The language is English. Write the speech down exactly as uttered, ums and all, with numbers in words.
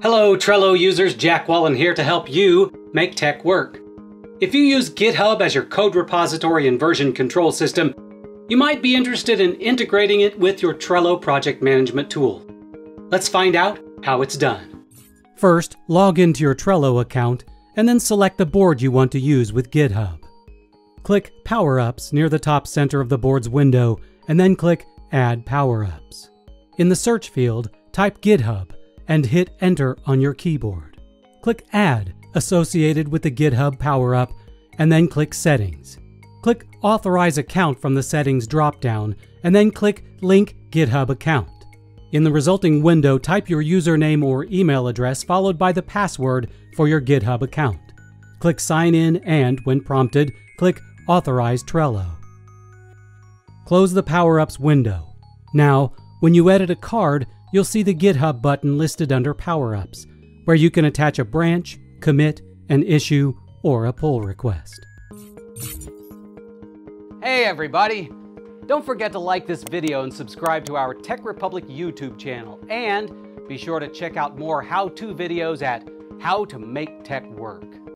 Hello Trello users, Jack Wallen here to help you make tech work. If you use GitHub as your code repository and version control system, you might be interested in integrating it with your Trello project management tool. Let's find out how it's done. First, log into your Trello account and then select the board you want to use with GitHub. Click Power-Ups near the top center of the board's window and then click Add Power-Ups. In the search field, type GitHub and hit Enter on your keyboard. Click Add associated with the GitHub Power-Up and then click Settings. Click Authorize Account from the Settings drop-down and then click Link GitHub Account. In the resulting window, type your username or email address followed by the password for your GitHub account. Click Sign In and, when prompted, click Authorize Trello. Close the Power-Ups window. Now, when you edit a card, you'll see the GitHub button listed under Power-Ups, where you can attach a branch, commit, an issue, or a pull request. Hey everybody! Don't forget to like this video and subscribe to our Tech Republic YouTube channel, and be sure to check out more how-to videos at How to Make Tech Work.